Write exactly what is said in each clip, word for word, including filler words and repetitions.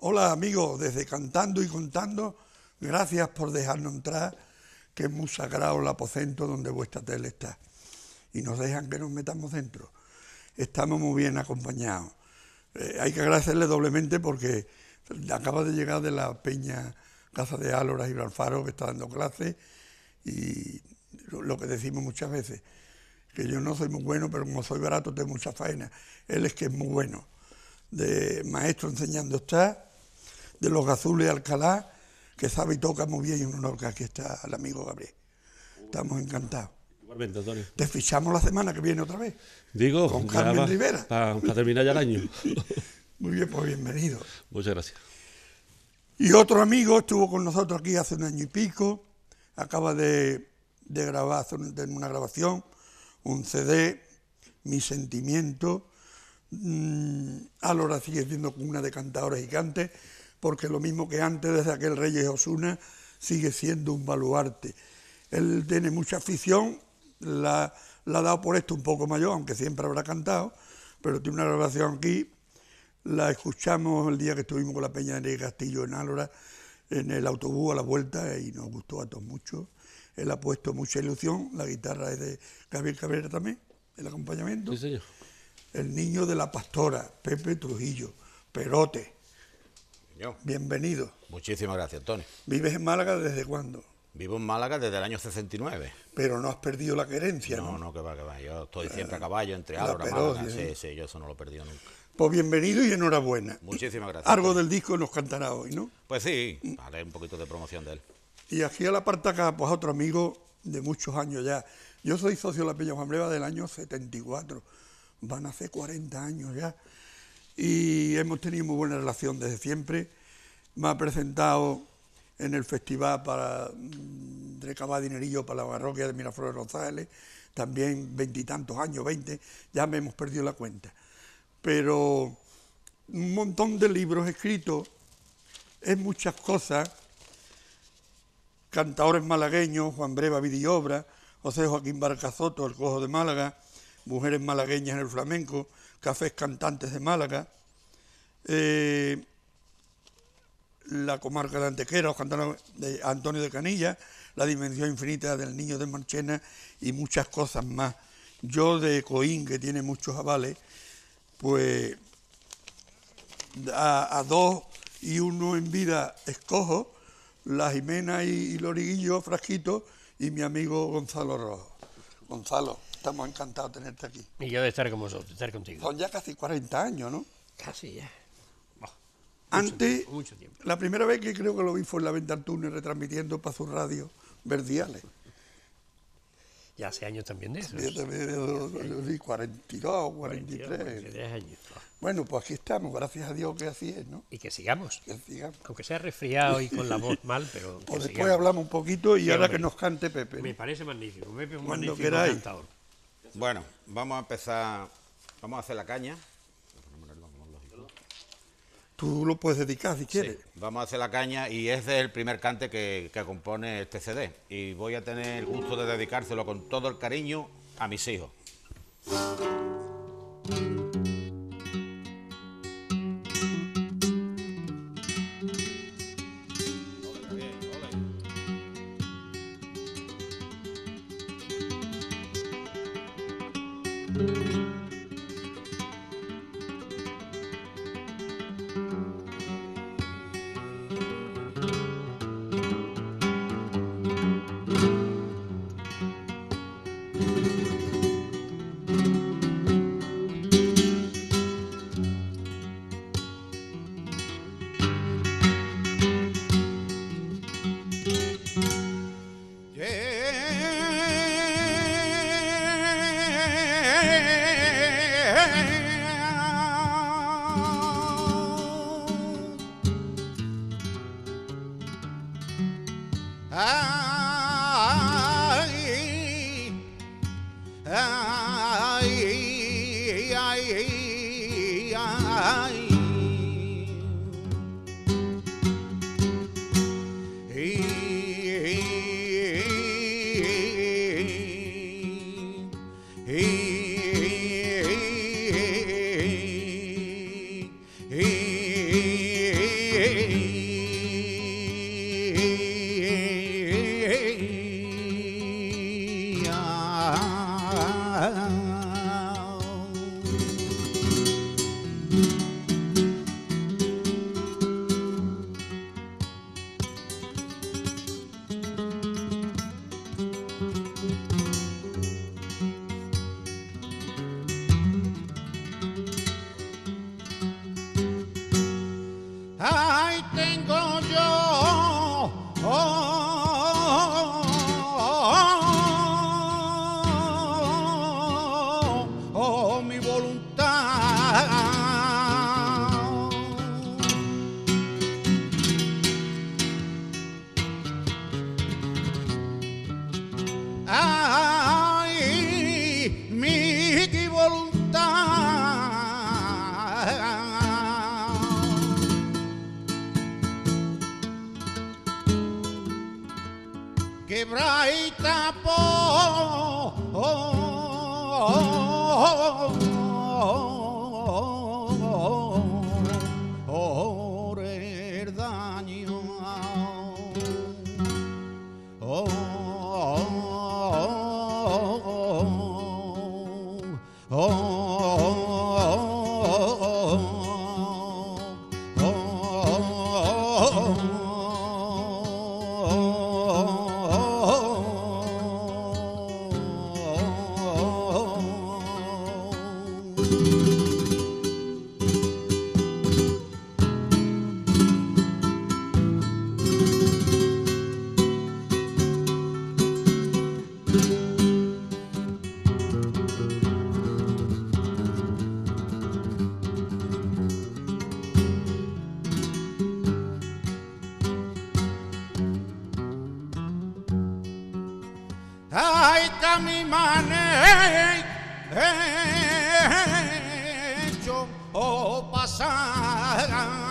Hola amigos, desde Cantando y Contando, gracias por dejarnos entrar, que es muy sagrado el aposento donde vuestra tele está. Y nos dejan que nos metamos dentro. Estamos muy bien acompañados. Eh, hay que agradecerle doblemente porque acaba de llegar de la Peña Casa de Álora y Alfaro, que está dando clases, y lo que decimos muchas veces, que yo no soy muy bueno, pero como soy barato tengo mucha faena. Él es que es muy bueno. De maestro enseñando está, de los Gazules de Alcalá, que sabe y toca muy bien, y un honor que aquí está el amigo Gabriel. Estamos encantados. Igualmente, Antonio. Te fichamos la semana que viene otra vez. Digo, con Carmen va, Rivera. Para pa terminar ya el año. Muy bien, pues bienvenido. Muchas gracias. Y otro amigo estuvo con nosotros aquí hace un año y pico, acaba de, de grabar, hacer una grabación, un C D, Mi Sentimiento. Mm, Álora sigue siendo una de cantadores gigantes, porque lo mismo que antes, desde aquel Reyes Osuna, sigue siendo un baluarte. Él tiene mucha afición, la, la ha dado por esto un poco mayor, aunque siempre habrá cantado, pero tiene una grabación aquí, la escuchamos el día que estuvimos con la Peña de Castillo en Álora, en el autobús a la vuelta, y nos gustó a todos mucho. Él ha puesto mucha ilusión, la guitarra es de Gabriel Cabrera también, el acompañamiento. Sí, señor. El niño de la pastora, Pepe Trujillo, Perote. Señor. Bienvenido. Muchísimas gracias, Antonio. ¿Vives en Málaga desde cuándo? Vivo en Málaga desde el año sesenta y nueve. Pero no has perdido la querencia, ¿no? No, no, que va, que va. Yo estoy siempre a caballo entre la Álora y Perote, Málaga. ¿eh? Sí, sí, yo eso no lo he perdido nunca. Pues bienvenido y enhorabuena. Muchísimas gracias. Algo Antonio. del disco nos cantará hoy, ¿no? Pues sí, haré un poquito de promoción de él. Y aquí a la parte acá, pues otro amigo de muchos años ya. Yo soy socio de la Peña Juan Breva del año setenta y cuatro. Van a hacer cuarenta años ya. Y hemos tenido muy buena relación desde siempre. Me ha presentado en el festival para mmm, recabar dinerillo para la parroquia de Miraflores Rosales, también veintitantos años, veinte, ya me hemos perdido la cuenta. Pero un montón de libros escritos, es muchas cosas, cantadores malagueños, Juan Breva, vida y obra, José Joaquín Barcazoto, el Cojo de Málaga, mujeres malagueñas en el flamenco, cafés cantantes de Málaga, eh, la comarca de Antequera, los cantanos de Antonio de Canilla, la dimensión infinita del niño de Marchena y muchas cosas más. Yo de Coín, que tiene muchos avales, pues a, a dos y uno en vida escojo, la Jimena y, y Loriguillo Frasquito y mi amigo Gonzalo Rojo. Gonzalo, estamos encantados de tenerte aquí. Y yo de estar con vosotros, de estar contigo. Son ya casi cuarenta años, ¿no? Casi ya. Antes, tiempo, mucho tiempo. La primera vez que creo que lo vi fue en la Venta Túnez retransmitiendo para su radio Verdiales. Ya hace años también de eso. Yo también, yo, yo di cuarenta y dos, cuarenta y tres. cuarenta y tres años. Bueno, pues aquí estamos, gracias a Dios que así es, ¿no? Y que sigamos. Que sigamos. Aunque sea resfriado y con la voz mal, pero que Pues después sigamos. hablamos un poquito y Sí, ahora hombre. que nos cante Pepe. Me ¿no? parece magnífico. Pepe es un Cuando magnífico queráis. cantador. Bueno, vamos a empezar. Vamos a hacer la caña. Tú lo puedes dedicar si quieres. Sí, vamos a hacer la caña y es el primer cante que, que compone este C D. Y voy a tener el gusto de dedicárselo con todo el cariño a mis hijos. a mi manera hecho o pasar.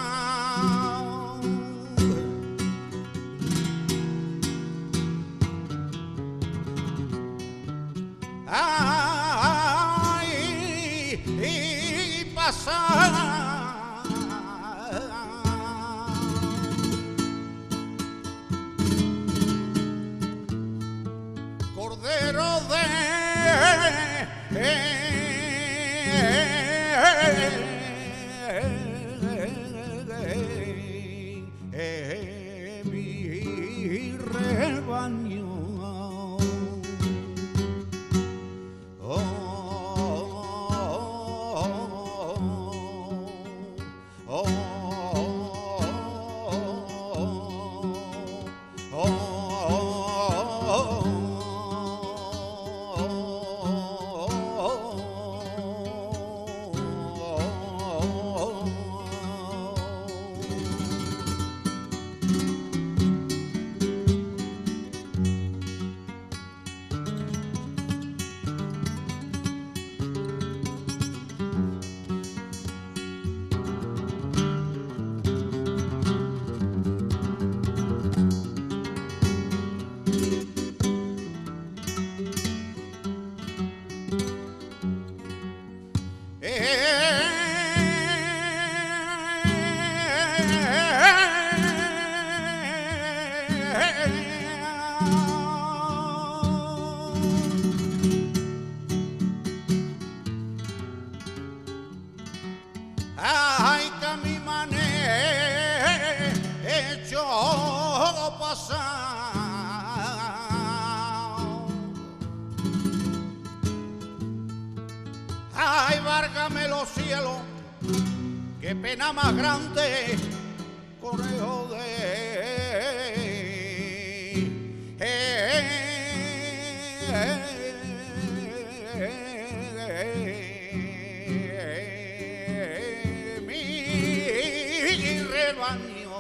Ay, y pasar. Cordero de mi rebaño. Ay, que a mi manera hecho pasar. Ay, várgame los cielos, qué pena más grande, conejo de mi rebaño.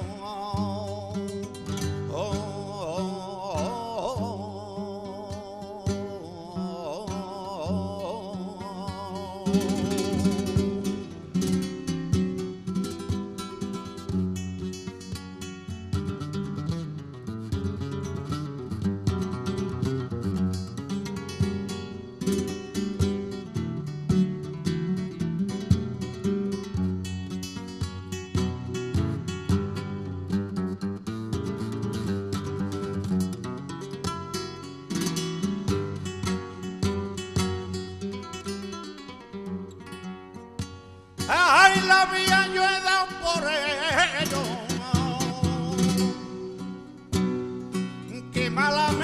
Ay, la vía yo he dado por ello, que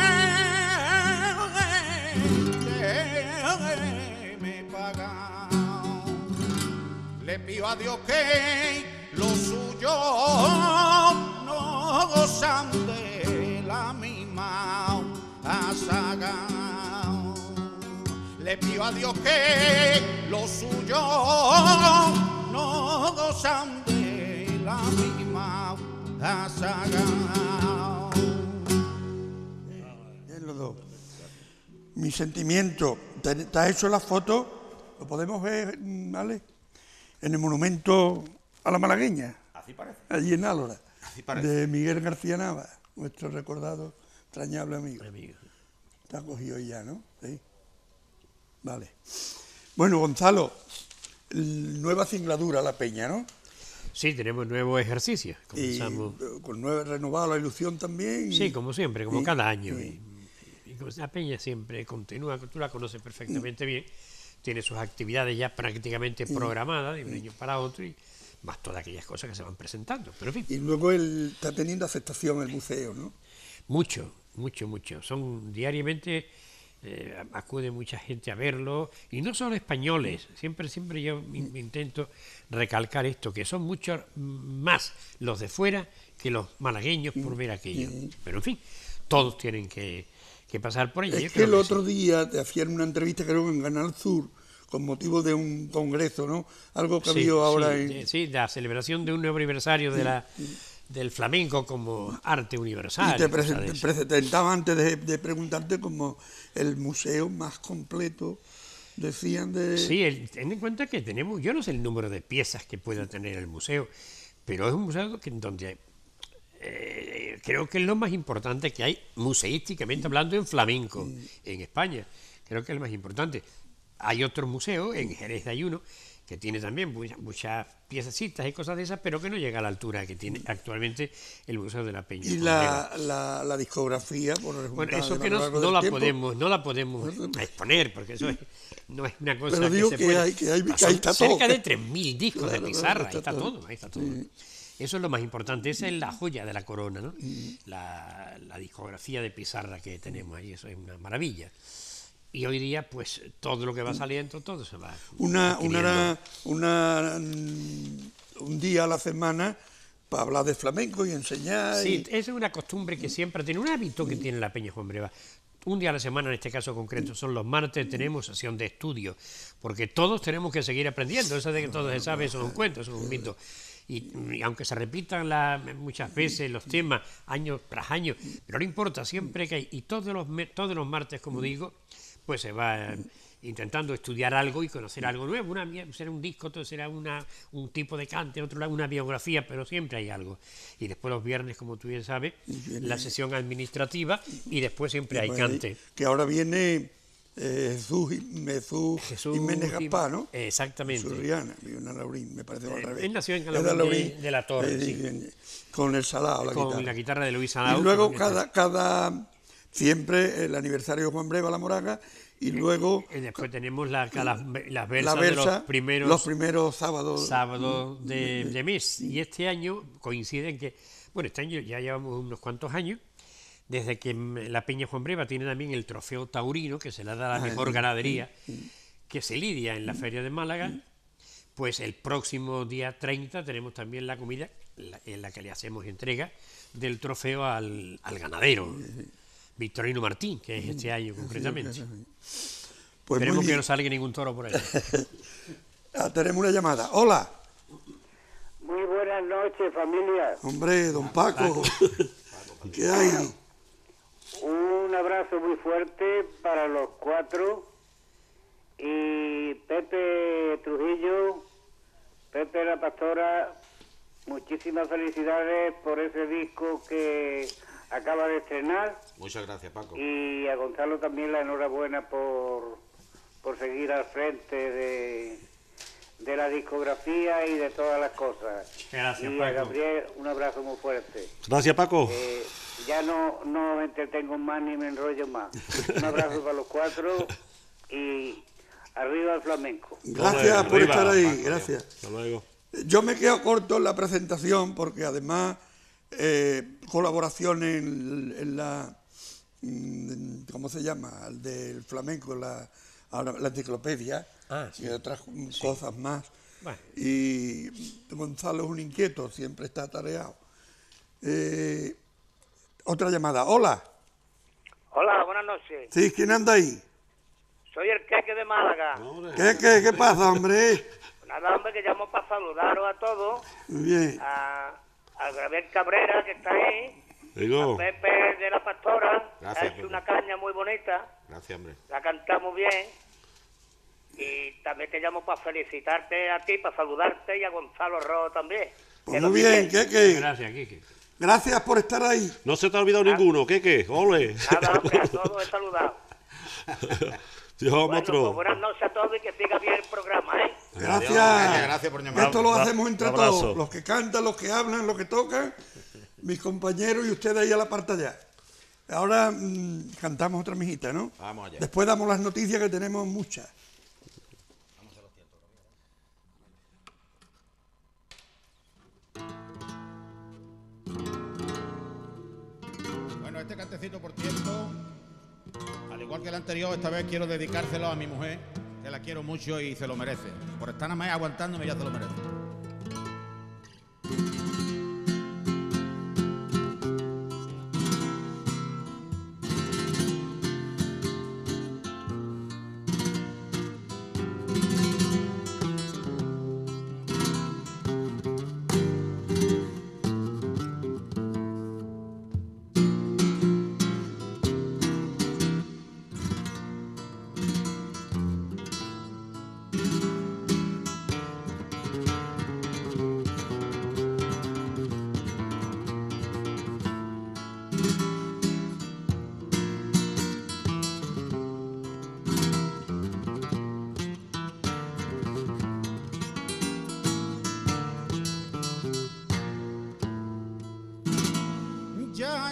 malamente me he pagado. Le pido a Dios que lo suyo no gozan de la misma saga. Le pido a Dios que lo suyo no gozan de la misma saga. Bien, los dos. Mi sentimiento. ¿Te, te has hecho la foto? ¿Lo podemos ver, ¿vale? En el monumento a la malagueña. Así parece. Allí en Álora. Así parece. De Miguel García Nava, nuestro recordado, entrañable amigo. Amigo. Está cogido ya, ¿no? Sí. Vale. Bueno, Gonzalo, nueva cingladura La Peña, ¿no? Sí, tenemos nuevos ejercicios. Y Comenzamos. con nueva renovada la ilusión también. y- Sí, como siempre, como y- cada año. y- Y, y como la Peña siempre continúa, tú la conoces perfectamente bien, tiene sus actividades ya prácticamente programadas de un año para otro, y más todas aquellas cosas que se van presentando. Pero en fin, Y luego el, está teniendo aceptación el buceo, ¿no? mucho, mucho, mucho. Son diariamente, eh, acude mucha gente a verlo, y no solo españoles, siempre, siempre yo in- intento recalcar esto, que son muchos más los de fuera que los malagueños por ver aquello. Pero en fin, todos tienen que, que pasar por ello. Yo Es que creo el que otro sí. día te hacían una entrevista, creo que en Canal Sur, con motivo de un congreso, ¿no? Algo que Sí, había ahora sí, en... de- sí, la celebración de un nuevo aniversario de la del flamenco como arte universal. Y te cosas de present- esas. presentaba antes de, de preguntarte como el museo más completo, decían de... Sí, el- ten en cuenta que tenemos, yo no sé el número de piezas que pueda tener el museo, pero es un museo que, donde eh, creo que es lo más importante que hay museísticamente hablando en flamenco en España. Creo que es lo más importante. Hay otros museos, en Jerez hay uno, que tiene también muchas, muchas piececitas y cosas de esas, pero que no llega a la altura que tiene actualmente el Museo de la Peña. Y la, la, la discografía, por Bueno, resultado eso de que lo no, largo no del la tiempo. podemos, no la podemos exponer, porque eso es- no es una cosa Pero digo que se que puede. hay- que hay- que Son ahí está cerca todo. de tres mil discos Claro, de claro, pizarra, está ahí está todo. todo, ahí está todo. Eso es lo más importante, esa es la joya de la corona, ¿no? La, la discografía de pizarra que tenemos ahí, eso es una maravilla. Y hoy día, pues, todo lo que va saliendo, todo se va Una, una, adquiriendo. una, mm, un día a la semana para hablar de flamenco y enseñar. Sí, y- esa es una costumbre que siempre tiene, un hábito que tiene la Peña Juan Breva. Un día a la semana, en este caso concreto, son los martes, tenemos sesión de estudio, porque todos tenemos que seguir aprendiendo. Eso de que todo se sabe, eso es un cuento, eso es un mito. Y, y aunque se repitan la- muchas veces los temas, año tras año, pero no importa, siempre que hay, y todos los, me- todos los martes, como digo, pues se va eh, intentando estudiar algo y conocer algo nuevo. Una, mie- será un disco, otro será una, un tipo de cante, otro una biografía, pero siempre hay algo. Y después los viernes, como tú bien sabes, la sesión administrativa y después siempre hay pues, cante. Que ahora viene eh, Jesús, Jim- Jesús, Jesús Jiménez Jim- Gaspar, ¿no? Exactamente. Jesús Riana, Viviana Laurín, me parece que al Eh, revés. él nació en Es Laurín de- Laurín, de la Torre, eh, sí. eh, Con el salado, la Con guitarra. la guitarra de Luis Y Sanao. luego que- cada, cada, siempre el aniversario de Juan Breva, La Moraga, y luego Y después tenemos la, las, las la versas de versa, los primeros los primeros sábados. sábados de, de mes. Y este año coinciden que, bueno, este año ya llevamos unos cuantos años, desde que mm, la Peña Juan Breva tiene también el trofeo taurino, que se le da a la mejor ganadería que se lidia en la Feria de Málaga, pues el próximo día treinta tenemos también la comida la- en la que le hacemos entrega del trofeo al, al ganadero, Victorino Martín, que es este año concretamente. Pues muy Esperemos que bien. no salga ningún toro por ahí. Ah, tenemos una llamada. Hola, Muy buenas noches, familia. hombre, don Paco. ¿Qué hay? Un abrazo muy fuerte para los cuatro. Y Pepe Trujillo, Pepe la Pastora, muchísimas felicidades por ese disco que acaba de estrenar. Muchas gracias, Paco. Y a Gonzalo también la enhorabuena por, por seguir al frente de, de la discografía y de todas las cosas. Gracias, y a Paco. Gabriel un abrazo muy fuerte. Gracias, Paco. Eh, ya no, no me entretengo más ni me enrollo más. Un abrazo para los cuatro y arriba el flamenco. Gracias Hombre, por arriba, estar ahí, Paco, gracias. Hasta luego. Yo me quedo corto en la presentación porque además eh, colaboración en, en la, mm, ¿cómo se llama? El del flamenco, la, ahora la enciclopedia Ah, sí. y otras cosas más. Bueno. Y Gonzalo es un inquieto, siempre está atareado. Eh, otra llamada. Hola. Hola, buenas noches. Sí, ¿quién anda ahí? Soy el Queque de Málaga. ¿Qué, qué, qué pasa, hombre? Nada, hombre, que llamo para saludaros a todos. Muy bien. A, a Gabriel Cabrera, que está ahí. Digo, Pepe de la Pastora, que Gracias, ha hecho Pepe. una caña muy bonita. Gracias, hombre. La cantamos bien. Y también te llamo para felicitarte a ti, para saludarte y a Gonzalo Rojo también. Pues Que lo muy bien, dice. ¿qué, qué? Gracias, Kike. Gracias por estar ahí. no se te ha olvidado ninguno. ¿Qué, qué? Ole. Nada, hombre, a todos he saludado. Yo, Bueno, pues otro. buenas noches a todos y que siga bien el programa, ¿eh? Gracias. Gracias, gracias por llamar. Esto lo Un hacemos entre abrazo. todos. Los que cantan, los que hablan, los que tocan, mis compañeros y ustedes ahí a la parte allá. Ahora mm, cantamos otra mijita, ¿no? Vamos allá. Después damos las noticias que tenemos muchas. Bueno, este cantecito, por cierto, al igual que el anterior, esta vez quiero dedicárselo a mi mujer, que la quiero mucho y se lo merece. Por estar nada más aguantándome ya se lo merece.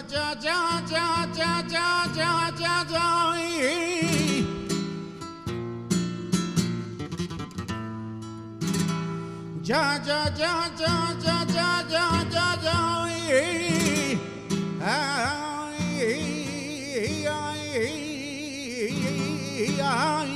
ya, ya, ya, ya, ya, ya, ya, ya. Ya, ya, ya, ya, ya, ya, ya, ya, ya. Ay, ay, ay.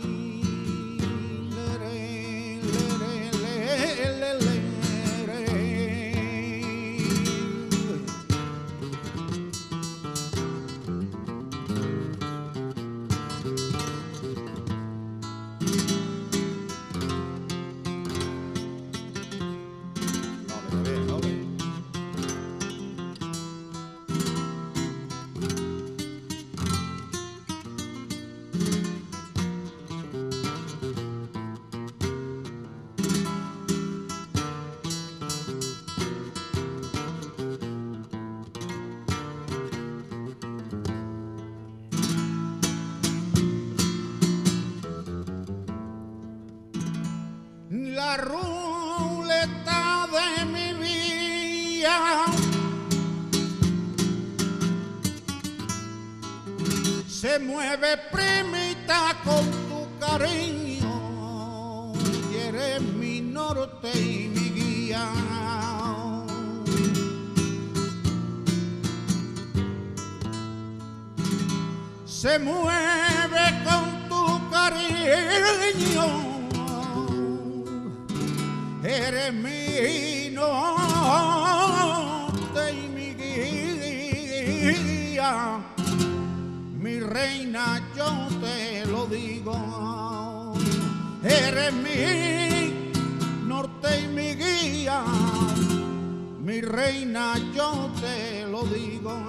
La ruleta de mi vida se mueve, primita, con tu cariño, y eres mi norte y mi guía. Se mueve con tu cariño, eres mi norte y mi guía, mi reina, yo te lo digo. Eres mi norte y mi guía, mi reina, yo te lo digo.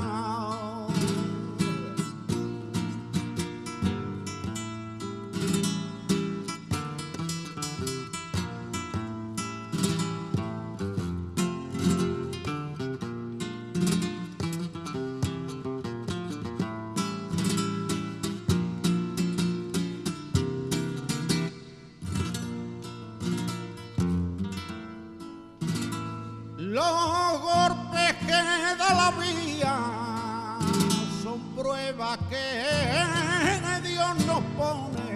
Los golpes que da la vida son pruebas que Dios nos pone.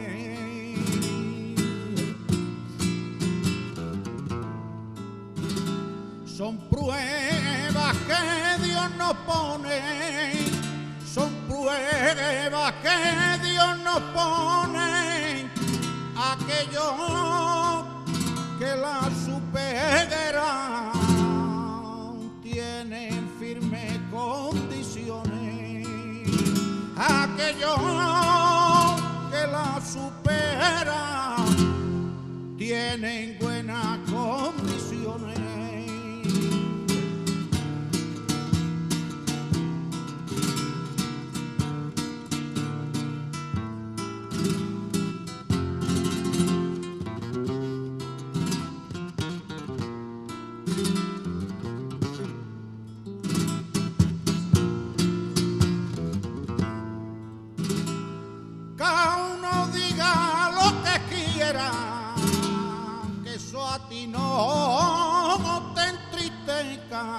Son pruebas que Dios nos pone. Son pruebas que Dios nos pone. Aquellos que la superarán tienen firmes condiciones. Aquellos que la superan tienen buenas condiciones. Que eso a ti no te entristezca,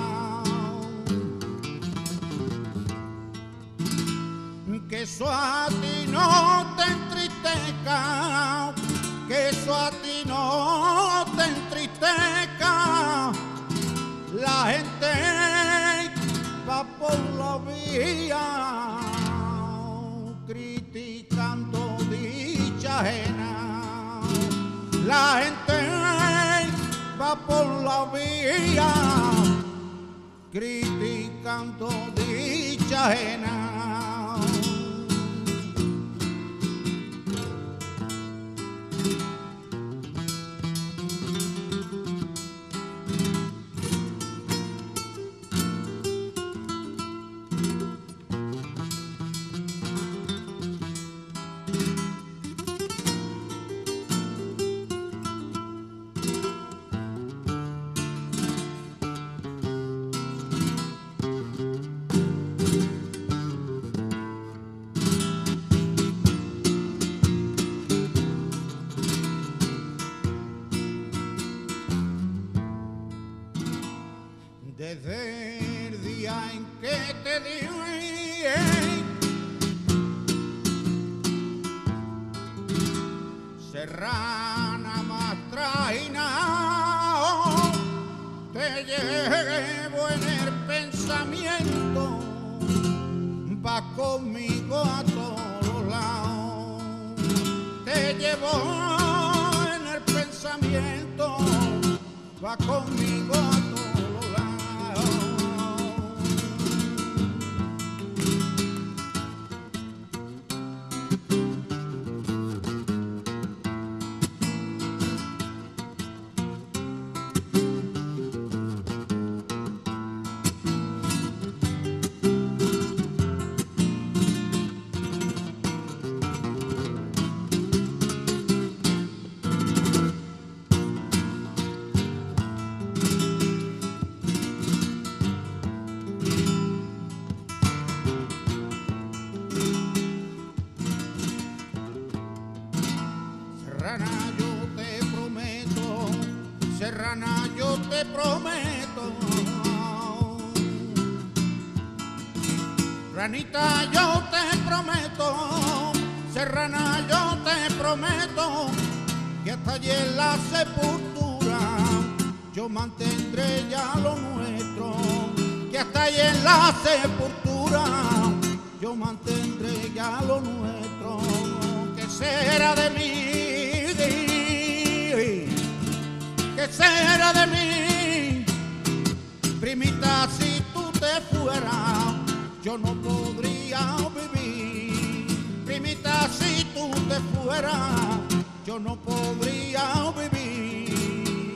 que eso a ti no te entristezca, que eso a ti no te entristezca. La gente va por la vía criticando dicha ajena. La gente va por la vía criticando dicha ajena. serrana más traina, te llevo en el pensamiento, va conmigo a todos lados, te llevo en el pensamiento, va conmigo a todos lados. Serrana, yo te prometo, serrana, yo te prometo, ranita, yo te prometo, serrana, yo te prometo, que hasta allí en la sepultura yo mantendré ya lo nuestro, que hasta allí en la sepultura yo mantendré ya lo nuestro, que será de mí, que será de mí, primita, si tú te fueras, yo no podría vivir, primita, si tú te fueras, yo no podría vivir.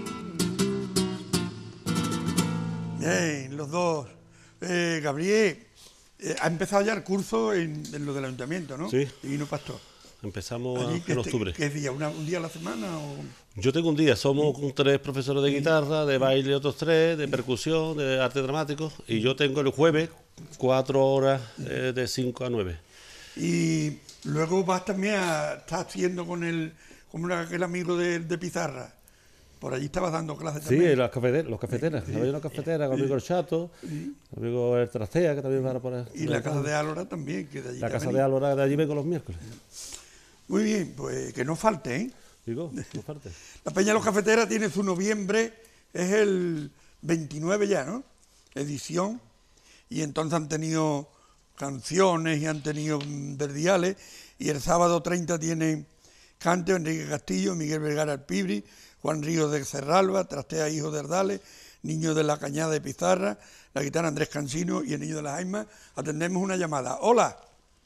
Bien, los dos. Eh, Gabriel, eh, ha empezado ya el curso en, en lo del ayuntamiento, ¿no? Sí. Divino Pastor. Empezamos Allí, a- ¿qué en este- octubre. ¿Qué día? Una- ¿Un día a la semana? O... Yo tengo un día, somos con tres profesores de guitarra, de baile otros tres, de percusión, de arte dramático, y yo tengo el jueves cuatro horas eh, de cinco a nueve. Y luego vas también a estar haciendo con el, con una- aquel amigo de, de Pizarra. Por allí estabas dando clases Sí, también. las cafeteras, los cafeteras. Había una cafetera con amigo el Chato, amigo el Trastea, que también van a poner. Y la casa de Álora también, que de allí La te casa venía. de Álora, de allí vengo los miércoles. Muy bien, pues que no falte, ¿eh? Digo, no falte. La Peña de los Cafeteras tiene su noviembre, es el veintinueve ya, ¿no? Edición. Y entonces han tenido canciones y han tenido mm, verdiales. Y el sábado treinta tienen cante Enrique Castillo, Miguel Vergara Alpibri, Juan Ríos de Cerralba, Trastea Hijo de Ardales, Niño de la Cañada de Pizarra, la guitarra Andrés Cansino y el Niño de las Aimas. Atendemos una llamada. Hola.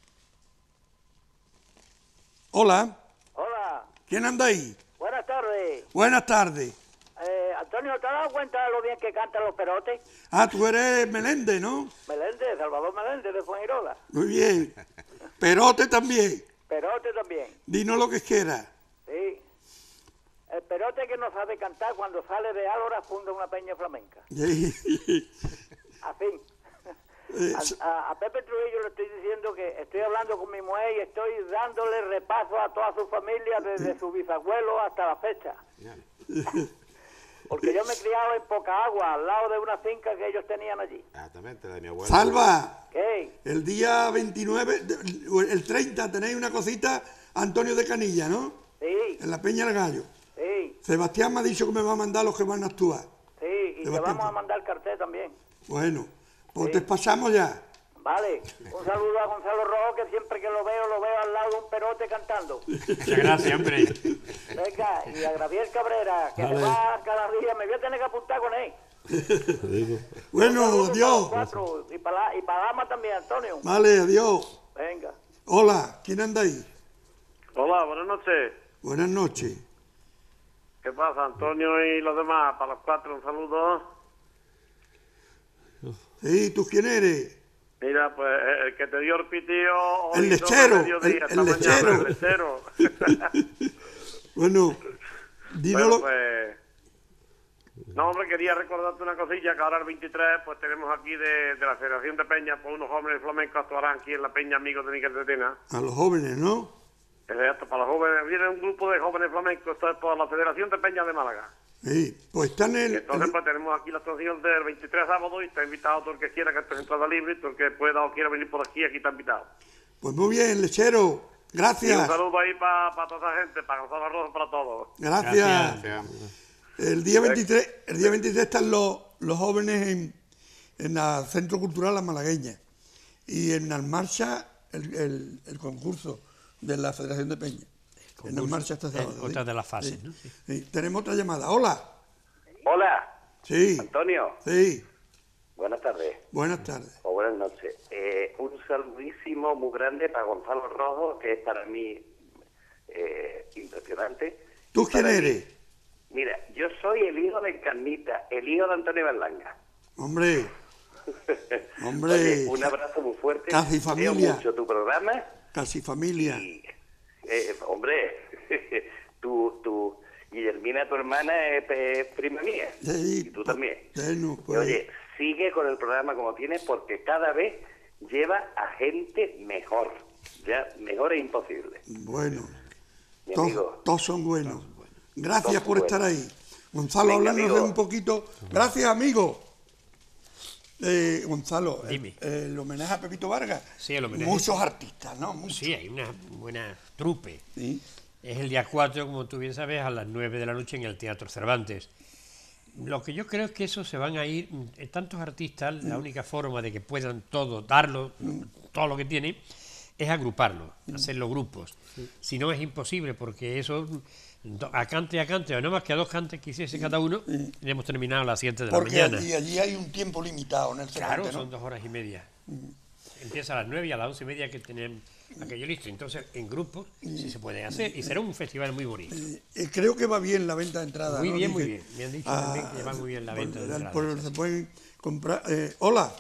Hola. Hola, ¿Quién anda ahí? buenas tardes. Buenas tardes. Eh, Antonio, ¿te has dado cuenta de lo bien que cantan los perotes? Ah, tú eres Meléndez, ¿no? Meléndez, Salvador Meléndez de Fuengirola. Muy bien. Perote también. Perote también, Dinos lo que quieras. sí. El perote que no sabe cantar cuando sale de Álora funda una peña flamenca. Así. Eh, A, a- a Pepe Trujillo le estoy diciendo que estoy hablando con mi mujer y estoy dándole repaso a toda su familia desde su bisabuelo hasta la fecha. Porque yo me he criado en Poca Agua, al lado de una finca que ellos tenían allí. Exactamente, de mi abuelo. Salva, ¿Qué? el día veintinueve, de- el treinta tenéis una cosita, Antonio de Canilla, ¿no? Sí, En la Peña del Gallo. sí, Sebastián me ha dicho que me va a mandar los que van a actuar. sí. Y te Sebastián. vamos a mandar cartel también. Bueno, pues te pasamos ya. Vale. Un saludo a Gonzalo Rojo, que siempre que lo veo, lo veo al lado de un perote cantando. Muchas gracias, hombre. Venga, y a Gabriel Cabrera, que Vale. se va cada día, me voy a tener que apuntar con él. Digo. Bueno, Un saludo para los adiós. cuatro, y para la, y para Dama también, Antonio. Vale, adiós. Venga. Hola, ¿quién anda ahí? Hola, buenas noches. Buenas noches. ¿Qué pasa, Antonio y los demás? Para los cuatro, un saludo. Sí, ¿tú quién eres? Mira, pues eh, el que te dio el pitío hoy El sobre lechero, mediodía, el- esta el mañana, lechero. el lechero. Bueno, Bueno, dínoslo. pues... No, hombre, quería recordarte una cosilla, que ahora el veintitrés, pues tenemos aquí de, de la Federación de Peñas, pues unos jóvenes flamencos actuarán aquí en la Peña Amigos de Miguel de Tena. A los jóvenes, ¿no? Esto para los jóvenes, viene un grupo de jóvenes flamencos, esto es por la Federación de Peñas de Málaga. Sí, pues están en... Y entonces pues tenemos aquí la actuación del veintitrés sábado y está invitado todo el que quiera, que esto es entrada libre, todo el que pueda o quiera venir por aquí, aquí está invitado. Pues muy bien, lechero. Y Gracias. un saludo ahí para pa toda esa gente, para Gonzalo Rojo, para todos. Gracias. Gracias. El día veintitrés, el día veintitrés están los, los jóvenes en, en el Centro Cultural La Malagueña. Y en la marcha, el, el, el concurso de la Federación de Peña. En la marcha este sábado. Eh, otra ¿sí? de las fases, Sí. ¿no? Sí. Sí. Tenemos otra llamada. Hola. Hola, Sí. Antonio. Sí. Buenas tardes Buenas tardes. o buenas noches. Eh, un saludísimo muy grande para Gonzalo Rojo, que es para mí eh, impresionante. ¿Tú Y quién para mí- eres? Mira, yo soy el hijo de Encarnita, el hijo de Antonio Berlanga. Hombre. Hombre. Oye, un abrazo muy fuerte. Casi Veo familia. mucho tu programa Casi familia. y, eh, hombre, tu, tu Guillermina, tu hermana, es, es prima mía. Sí, Y tú también. bueno, Y, pues, Oye, sigue con el programa como tienes porque cada vez lleva a gente mejor. Ya, mejor es imposible. bueno. Mi Todos, amigo. todos son buenos. Gracias Todos por buenos. estar ahí. Gonzalo, Venga, háblanos de amigo. un poquito. Gracias, amigo. Eh, Gonzalo, el, Dime. el homenaje a Pepito Vargas. Sí, el homenaje. Muchos artistas, ¿no? Muchos. Sí, hay una buena trupe. Sí. Es el día cuatro, como tú bien sabes, a las nueve de la noche en el Teatro Cervantes. Lo que yo creo es que eso se van a ir, eh, tantos artistas, la única forma de que puedan todo, darlo, todo lo que tienen, es agruparlo, hacerlo grupos. Si no es imposible, porque eso, do- a cante a cante, o no más que a dos cantes que hiciese cada uno, hemos terminado a las siete de la Porque mañana. allí, allí hay un tiempo limitado en el Claro, Cervantes, ¿no? son dos horas y media. Empieza a las nueve y a las once y media que tenemos aquello listo. Entonces, en grupos, sí se puede hacer y será un festival muy bonito. Eh, creo que va bien la venta de entradas. Muy ¿no? bien, muy Dice, bien. Me han dicho ah, también que va muy bien la por- venta de entradas. por- se pueden comprar. eh, hola.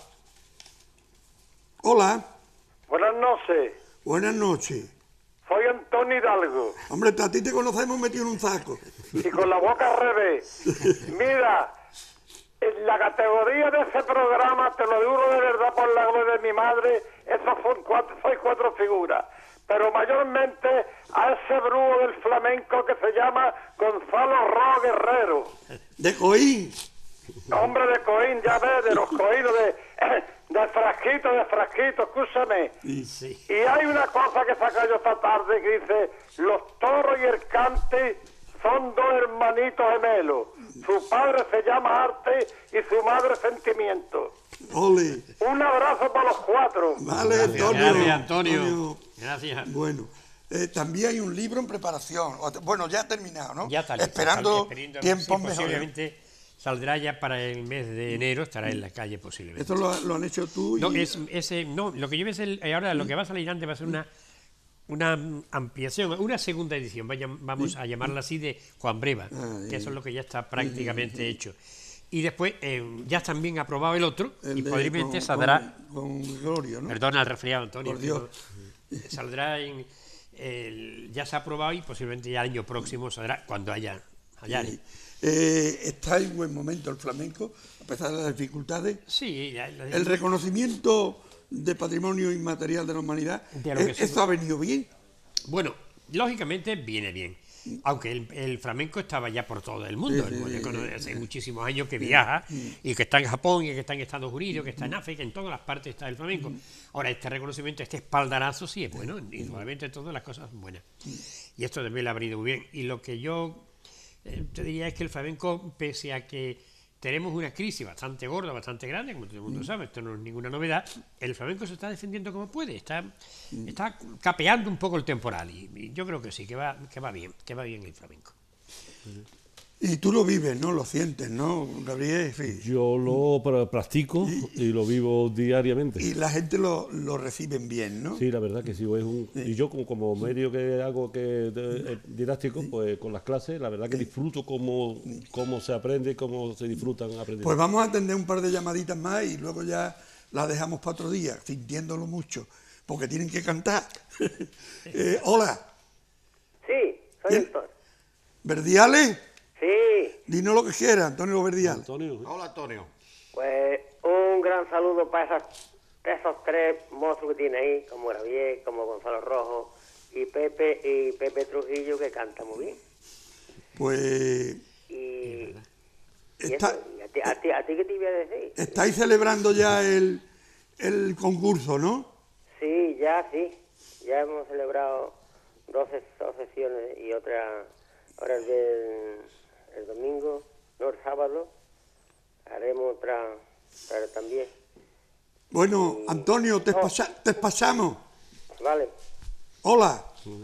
Hola. Buenas noches, Buenas noches. soy Antonio Hidalgo Hombre, a ti te conocemos metido en un saco. y con la boca al revés. Mira, en la categoría de ese programa, te lo digo de verdad por la gloria de mi madre, esos son cuatro, soy cuatro figuras. Pero mayormente a ese brujo del flamenco que se llama Gonzalo Ro Guerrero. De Coín. Hombre de Coín, ya ves, de los coínos, de, de frasquito, de frasquito, escúchame. Sí. Y hay una cosa que saca yo esta tarde que dice, los toros y el cante son dos hermanitos gemelos. Su padre se llama arte y su madre sentimiento. Ole. Un abrazo para los cuatro. Vale, Antonio. Gracias, Antonio. Gracias. Bueno, eh, también hay un libro en preparación. O- Bueno, ya ha terminado, ¿no? Ya está listo, Esperando está- esperando- tiempos sí, mejores. posiblemente saldrá ya para el mes de enero, estará en la calle posiblemente. Esto lo, lo han hecho tú y... No, es, ese, no, lo que yo ves el, ahora lo que va a salir antes va a ser una una ampliación, una segunda edición, vaya- vamos a llamarla así, de Juan Breva, Ah, que eso es lo que ya está prácticamente hecho. Y después eh, ya está también aprobado el otro el y de- posiblemente con- saldrá, Con, con Glorio, ¿no? perdona el resfriado, Antonio, Por Dios. pero, eh, saldrá en, el- ya se ha aprobado y posiblemente ya el año próximo saldrá cuando haya, haya Sí. Eh, está en buen momento el flamenco, a pesar de las dificultades. sí, ya- ya- El reconocimiento de patrimonio inmaterial de la humanidad, De lo ¿e- que se- ¿esto ha venido bien? Bueno, lógicamente viene bien. Aunque el, el flamenco estaba ya por todo el mundo, Sí, sí, el- sí, con- sí, hace muchísimos años que viaja y que está en Japón y que está en Estados Unidos, que está en África, en todas las partes está el flamenco. Ahora, este reconocimiento, este espaldarazo sí es bueno, indudablemente todas las cosas son buenas. Y esto también le ha venido muy bien. Y lo que yo eh, te diría es que el flamenco, pese a que tenemos una crisis bastante gorda, bastante grande, como todo el mundo sabe, esto no es ninguna novedad, el flamenco se está defendiendo como puede, está, está capeando un poco el temporal y, y yo creo que sí, que va, que va bien, que va bien el flamenco. Y tú lo vives, ¿no? Lo sientes, ¿no, Gabriel? Sí. Yo lo pra- practico y lo vivo diariamente. Y la gente lo, lo reciben bien, ¿no? Sí, la verdad que sí. Es un, y yo como, como medio que hago que de- eh, didáctico, pues con las clases, la verdad que disfruto cómo, cómo se aprende, cómo se disfrutan aprendiendo. Pues vamos a atender un par de llamaditas más y luego ya la dejamos para otro día, sintiéndolo mucho, porque tienen que cantar. Eh, hola, Sí, soy ¿Quién? Antonio. ¿Verdiales? Sí, Dinos lo que quiera, Antonio Verdiales. Antonio, Hola, Antonio. pues un gran saludo para esas, esos tres monstruos que tiene ahí, como Gravier, como Gonzalo Rojo y Pepe y Pepe Trujillo, que canta muy bien. Pues Y, y está- eso, y a, ti, a, ti, ¿a ti qué te iba a decir? estáis celebrando ya el, el concurso, ¿no? Sí, ya sí, ya hemos celebrado dos, dos sesiones y otra, ahora el, del, el domingo, no el sábado, haremos otra, otra también. Bueno, y, Antonio, te, oh, pasa, te pasamos. Vale. Hola.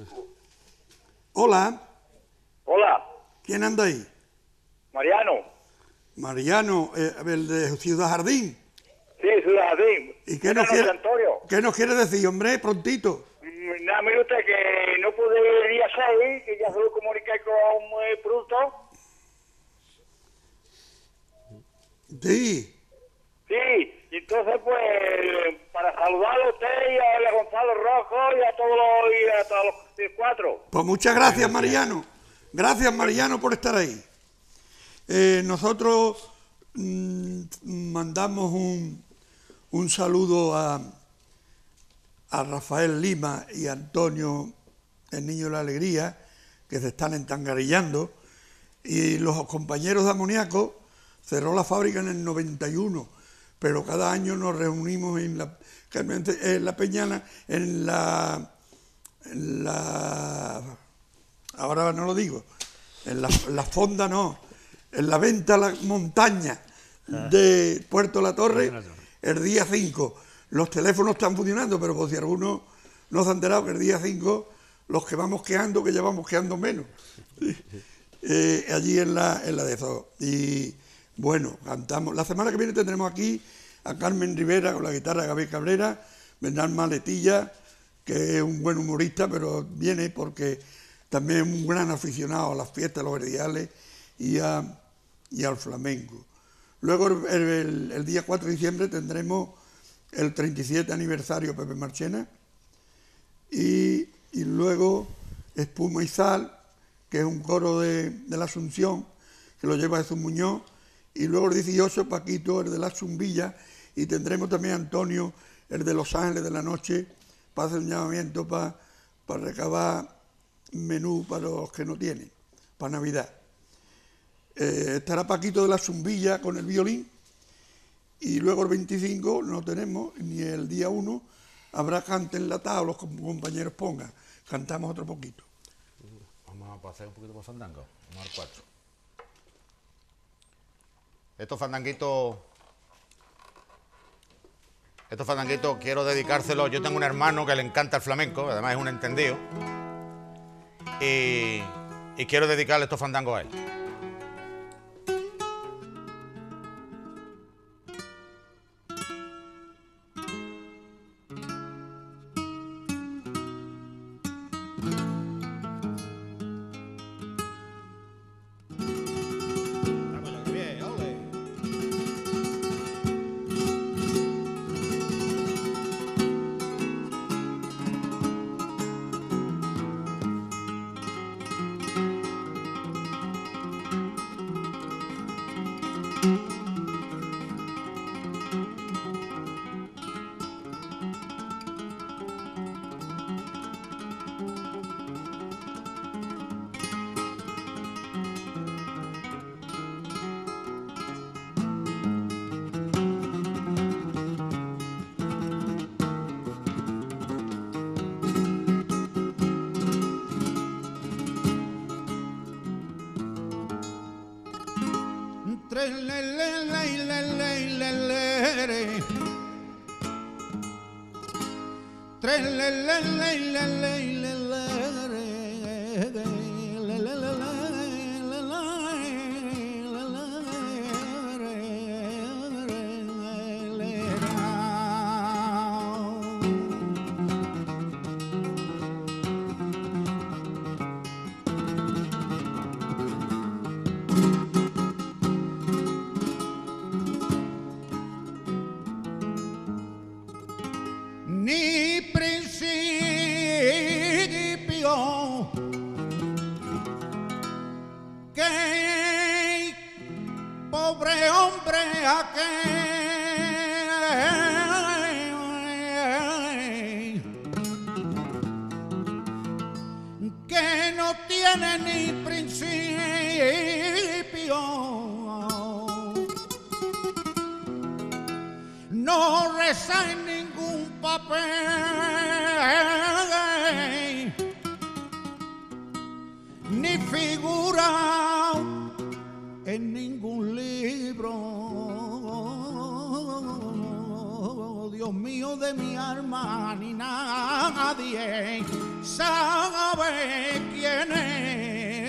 Hola. Hola, ¿Quién anda ahí? Mariano. Mariano, eh, el de Ciudad Jardín. Sí, Ciudad Jardín. ¿Y qué Buenas nos, quiere, noches, Antonio. qué nos quiere decir, hombre, prontito? Mm, Nada, mire usted que no pude ir el día seis, que ya se lo comuniqué con eh, Prusto. Sí. Sí, y entonces pues para saludarlo a usted y a, a Gonzalo Rojo y a todos los, y a todos los cuatro. Pues muchas gracias, Mariano. Gracias, Mariano, por estar ahí. Eh, nosotros mmm, mandamos un, un saludo a, a Rafael Lima y a Antonio, el Niño de la Alegría, que se están entangarillando, y los compañeros de Amoníaco cerró la fábrica en el noventa y uno, pero cada año nos reunimos en la, en la Peñana, en la, en la, ahora no lo digo, en la, la fonda no, en la venta a la montaña de Puerto La Torre, el día cinco. Los teléfonos están funcionando, pero por si alguno no se ha enterado que el día cinco los que vamos quedando, que ya vamos quedando menos, eh, allí en la, en la de eso. Y bueno, cantamos. La semana que viene tendremos aquí a Carmen Rivera con la guitarra de Gabriel Cabrera, Bernal Maletilla, que es un buen humorista, pero viene porque también es un gran aficionado a las fiestas, a los verdiales y, a, y al flamenco. Luego el, el, el día cuatro de diciembre tendremos el treinta y siete aniversario Pepe Marchena y, y luego Espuma y Sal, que es un coro de, de la Asunción, que lo lleva Jesús Muñoz, y luego el dieciocho Paquito, el de la Zumbilla, y tendremos también a Antonio, el de Los Ángeles de la Noche, para hacer un llamamiento para, para recabar menú para los que no tienen, para Navidad. Eh, estará Paquito de la Zumbilla con el violín, y luego el veinticinco no tenemos, ni el día uno, habrá cante enlatado, los compañeros pongan, cantamos otro poquito. Vamos a hacer un poquito por fandango, vamos al cuatro. Estos fandanguitos, estos fandanguitos quiero dedicárselos. Yo tengo un hermano que le encanta el flamenco, además es un entendido, y, y quiero dedicarle estos fandangos a él. Ni principio que pobre hombre aquel que no tiene ni principio, no reza en ningún papel ni figura en ningún libro, Dios mío de mi alma, ni nadie sabe quién es.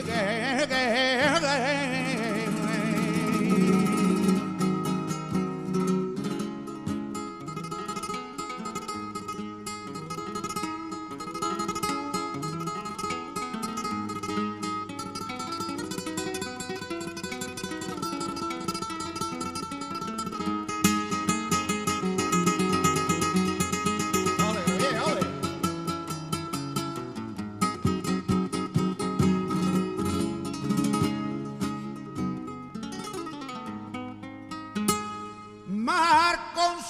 Mar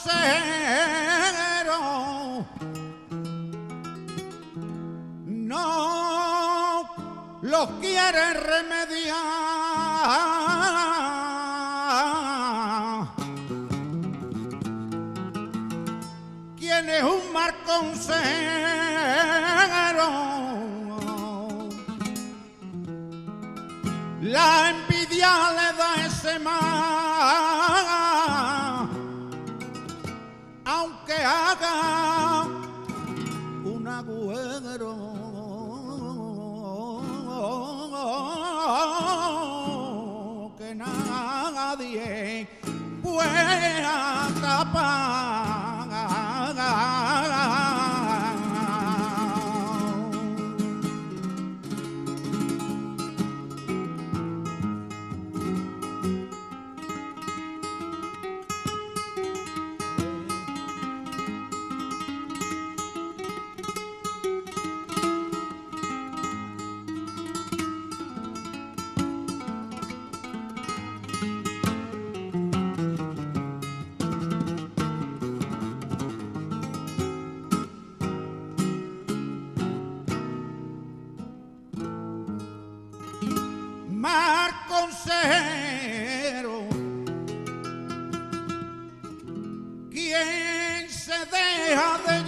consejero, no los quiere remediar. ¿Quién es un mar consejero? La envidia le da ese mar, aunque haga un agujero que nadie pueda tapar. Mar consejero, quien se deja de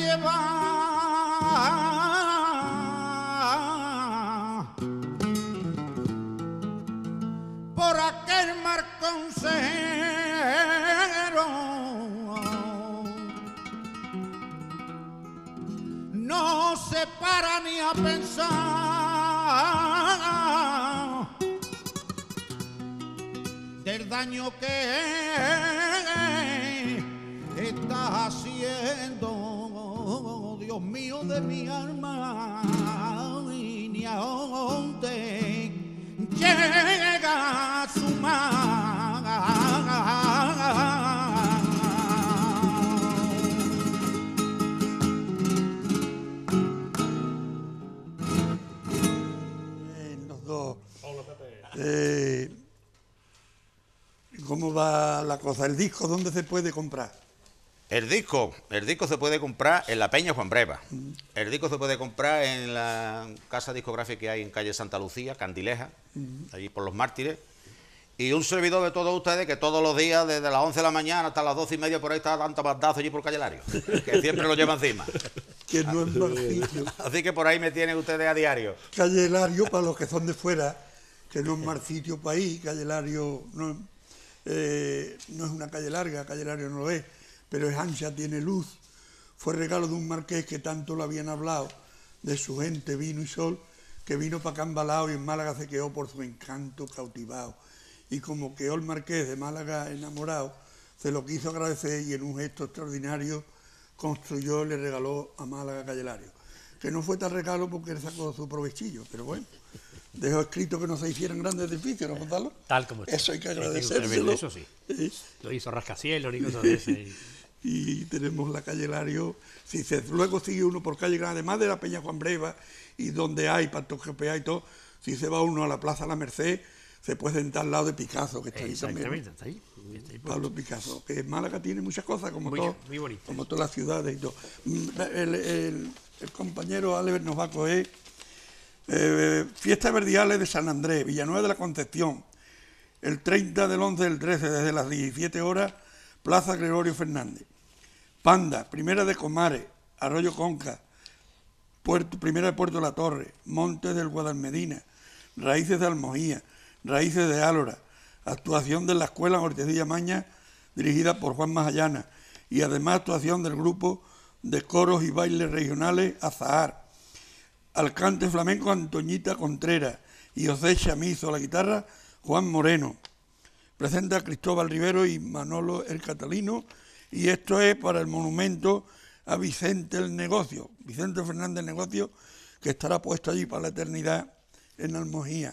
llevar por aquel mar consejero, no se para ni a pensar del daño que estás haciendo, Dios mío de mi alma, y ni a dónde llega su mar. En los dos. Eh, ¿Cómo va la cosa? ¿El disco dónde se puede comprar? El disco, el disco se puede comprar en la Peña Juan Breva. Mm. El disco se puede comprar en la casa discográfica que hay en calle Santa Lucía, Candileja, mm. allí por los Mártires. Y un servidor de todos ustedes que todos los días, desde las once de la mañana hasta las doce y media por ahí, está dando bandazo allí por Calle Lario, que siempre lo lleva encima. Que no es Marcicio. Así que por ahí me tienen ustedes a diario. Calle Lario, para los que son de fuera, que no es Marcicio país, Calle Lario no es... Eh, no es una calle larga, Calle Lario no lo es, pero es ancha, tiene luz. Fue regalo de un marqués que tanto lo habían hablado, de su gente, vino y sol, que vino para acá embalado y en Málaga se quedó por su encanto cautivado. Y como quedó el marqués de Málaga enamorado, se lo quiso agradecer y en un gesto extraordinario construyó y le regaló a Málaga Calle Lario. Que no fue tan regalo porque él sacó su provechillo, pero bueno. Dejó escrito que no se hicieran grandes edificios, ¿no, Gonzalo? Tal como está. Eso hay que agradecérselo. Eso sí. ¿Eh? Lo hizo Rascacielos, ni cosas de ese. Y tenemos la calle Lario. Si se, luego sigue uno por calle Grande, además de la Peña Juan Breva, y donde hay Pantos G P A y todo, si se va uno a la Plaza La Merced, se puede sentar al lado de Picasso, que está ahí también. Está ahí, está ahí Pablo Picasso, que Málaga tiene muchas cosas, como, muy, todo, muy bonito, como todas las ciudades y todo. El, el, el compañero Albert nos va a coger eh, Fiestas Verdiales de San Andrés, Villanueva de la Concepción, el treinta del once del trece, desde las diecisiete horas, Plaza Gregorio Fernández. Panda, Primera de Comares, Arroyo Conca, Puerto, Primera de Puerto La Torre, Montes del Guadalmedina, Raíces de Almojía, Raíces de Álora, actuación de la Escuela Ortezilla Maña, dirigida por Juan Majallana, y además actuación del grupo de coros y bailes regionales Azahar, al cante flamenco Antoñita Contreras y José Chamizo a la guitarra, Juan Moreno. Presenta a Cristóbal Rivero y Manolo el Catalino, y esto es para el monumento a Vicente el Negocio, Vicente Fernández el Negocio, que estará puesto allí para la eternidad en Almojía.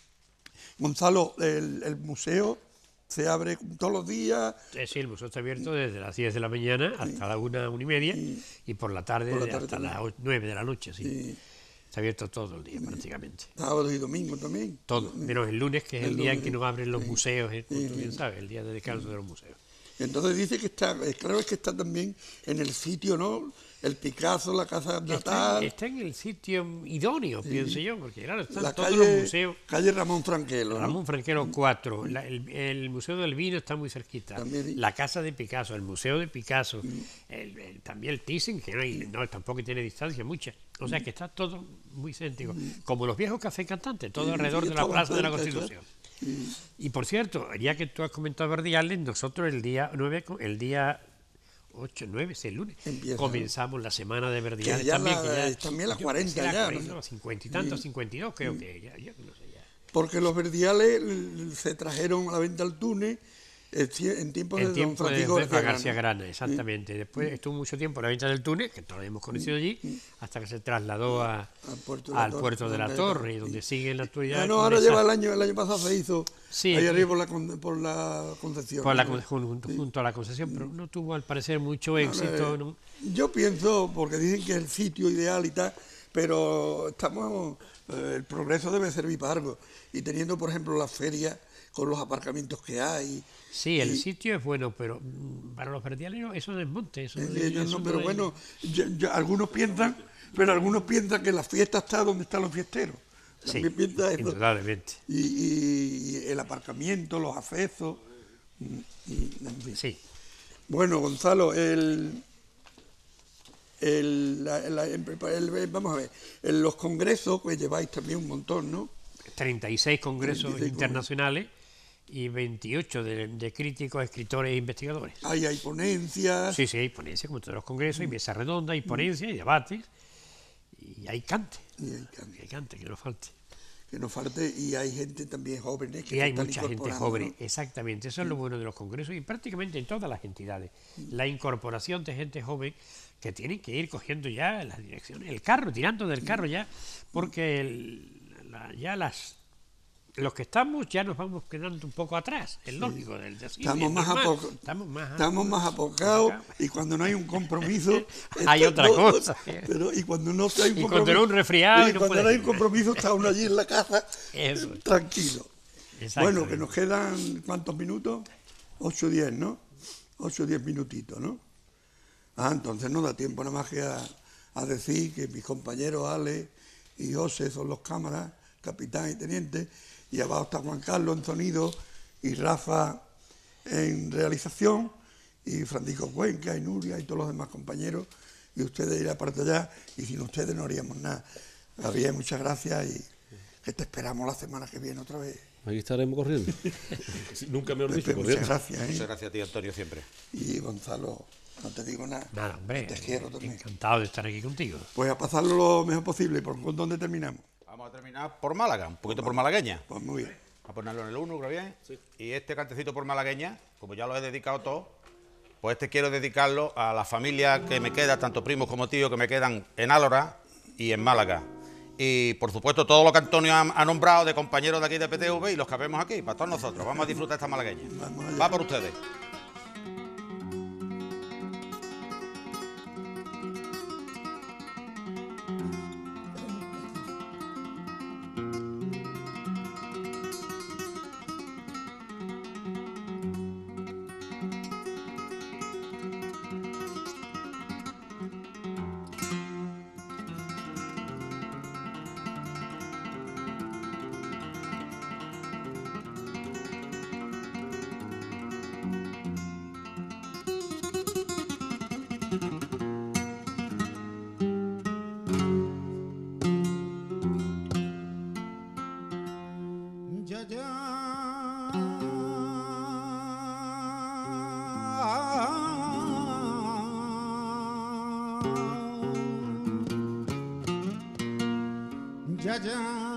Gonzalo, el, el museo se abre todos los días. Sí, el museo está abierto desde las diez de la mañana hasta sí. la una, una y media, sí. y por la tarde, por la tarde hasta también. las nueve de la noche, sí. sí. Está abierto todo el día, sí. prácticamente. Sábado y domingo también. Todo, menos el lunes, que es el, el día en que nos abren los sí. museos, eh, como sí. tú bien sabes, el día de descanso sí. de los museos. Entonces dice que está, claro es que está también en el sitio, ¿no? El Picasso, la casa natal. Está, está en el sitio idóneo, sí. pienso yo, porque claro, están la todos calle, los museos. Calle Ramón Franquelo. Ramón ¿no? Franquelo cuatro, la, el, el Museo del Vino está muy cerquita. También, la casa de Picasso, el Museo de Picasso, sí. el, el, también el Thyssen, que no, hay, no tampoco tiene distancia mucha. O sea que está todo muy céntrico, sí. como los viejos cafés cantantes, todo sí, alrededor de la Plaza de la Constitución. Sí. Y por cierto, ya que tú has comentado Verdiales, nosotros el día nueve, el día ocho, nueve, es el lunes, Empieza, comenzamos ¿no? la semana de Verdiales también. La, que ya, también las cuarenta ya. cuarenta, ¿no? cincuenta y tantos, sí. cincuenta y dos creo sí. que ya, ya, no sé ya. Porque los Verdiales se trajeron a la venta al túnez en tiempos en de tiempo Don Francisco de García, García Grana, exactamente. Sí. Después sí. estuvo mucho tiempo en la venta del túnez, que todos hemos conocido allí, sí. hasta que se trasladó a, al puerto de la, al Torre, puerto de la Torre, donde sí. sigue en la actualidad. Ah, no, ahora esa... lleva el año, el año pasado se hizo sí, ahí arriba por la, por la Concepción. Por la, ¿no? junto, sí. junto a la Concepción, pero no tuvo al parecer mucho éxito. No, ¿no? Yo pienso, porque dicen que es el sitio ideal y tal, pero estamos eh, el progreso debe servir para algo. Y teniendo, por ejemplo, las ferias con los aparcamientos que hay. Sí, el y, sitio es bueno, pero para los verdiales eso es monte. Eso, eh, eso no, no pero hay... bueno, yo, yo, algunos piensan, pero algunos piensan que la fiesta está donde están los fiesteros. También sí, piensa eso. Indudablemente. Y, y, y el aparcamiento, los accesos. Y, y, en fin. Sí. Bueno, Gonzalo, el, el, la, la, el, el vamos a ver, en los congresos, pues lleváis también un montón, ¿no? treinta y seis congresos treinta y seis internacionales y veintiocho de, de críticos, escritores e investigadores. Ahí hay ponencias. Sí, sí, hay ponencias, como todos los congresos, hay mesa redonda, hay ponencias, hay debates, y hay cante. Y hay cante. Y hay cante, que no falte. Que no falte, y hay gente también jóvenes. Que y hay mucha gente joven, ¿no? Exactamente, eso es lo bueno de los congresos y prácticamente en todas las entidades. La incorporación de gente joven que tienen que ir cogiendo ya las direcciones, el carro, tirando del carro ya, porque el, la, ya las... los que estamos ya nos vamos quedando un poco atrás, es lógico. Del, del estamos, más apoca estamos más estamos más apocados y cuando no hay un compromiso hay otra no, cosa. Pero y cuando no hay un y compromiso, cuando no un resfriado y y no cuando no hay un ir. compromiso está uno allí en la casa Eso. tranquilo. Bueno, que nos quedan ¿cuántos minutos? ocho o diez, ¿no? ocho o diez minutitos, ¿no? Ah, entonces no da tiempo nada más que a, a decir que mis compañeros Ale y José son los cámaras, capitán y teniente, y abajo está Juan Carlos en sonido y Rafa en realización y Francisco Cuenca y Nuria y todos los demás compañeros, y ustedes irán para allá, y sin ustedes no haríamos nada. Gabriel, muchas gracias y que te esperamos la semana que viene otra vez. Aquí estaremos corriendo. Nunca me lo dicho, corriendo. Muchas gracias. ¿eh? Muchas gracias a ti, Antonio, siempre. Y Gonzalo, no te digo nada. Nada, hombre. Te quiero también. Encantado de estar aquí contigo. Pues a pasarlo lo mejor posible. ¿Por dónde terminamos? Vamos a terminar por Málaga, un poquito por malagueña. Pues muy bien. A ponerlo en el uno, creo bien. Sí. Y este cantecito por malagueña, como ya lo he dedicado todo, pues este quiero dedicarlo a la familia que me queda, tanto primos como tíos, que me quedan en Álora y en Málaga. Y, por supuesto, todo lo que Antonio ha, ha nombrado de compañeros de aquí de P T V y los que vemos aquí, para todos nosotros. Vamos a disfrutar esta malagueña. Va por ustedes. ya ya ya ya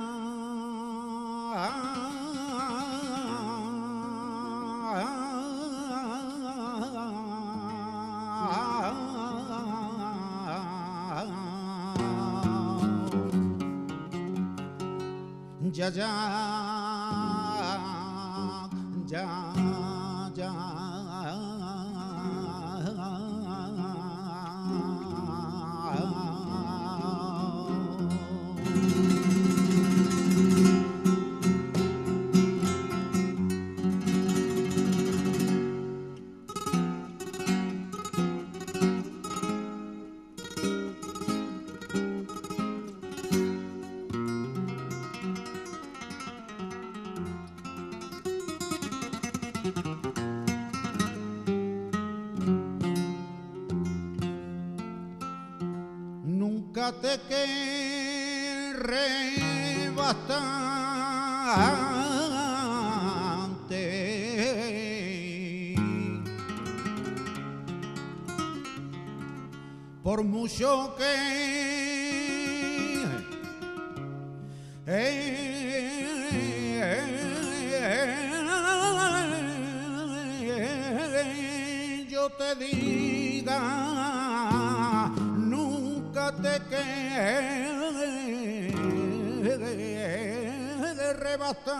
ya ya ya ya nunca te querré bastante por mucho que eh, yo te diga, nunca te querré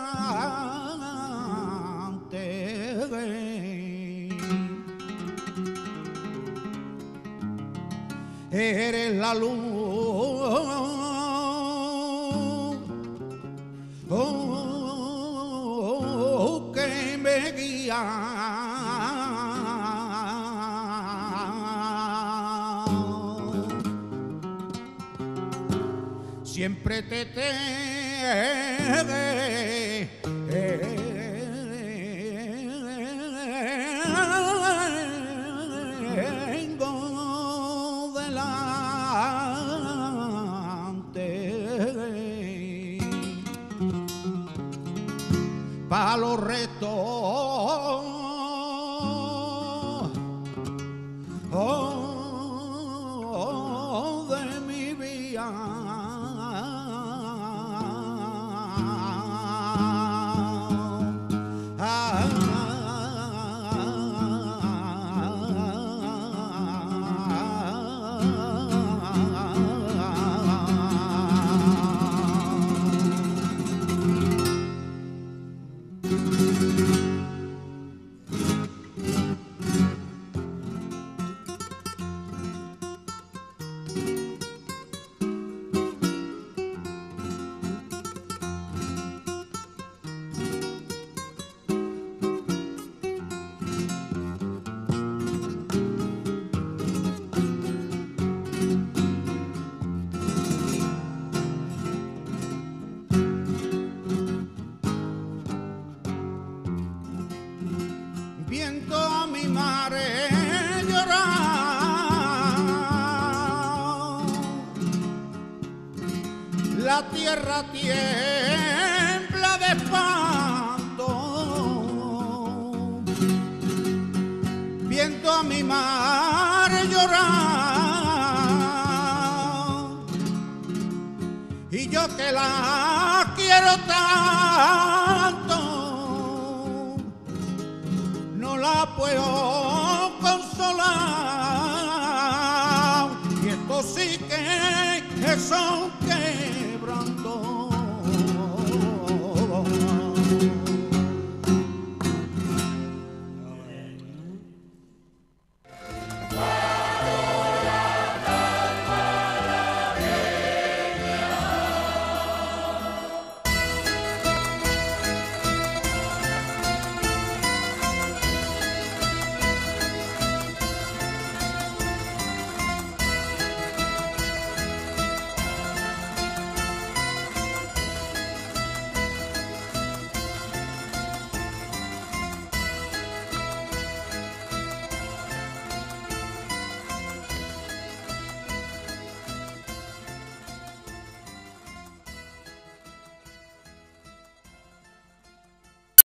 bastante. Eres la luz oh, que me guía. Siempre te tengo delante pa' los restos oh, de mi vida. Viendo a mi madre llorar, la tierra tiembla de espanto. Viendo a mi madre llorar y yo que la